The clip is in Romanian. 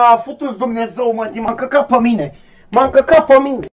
A, futu-ți Dumnezeu, mă, m-a încăcat pe mine. M-a încăcat pe mine.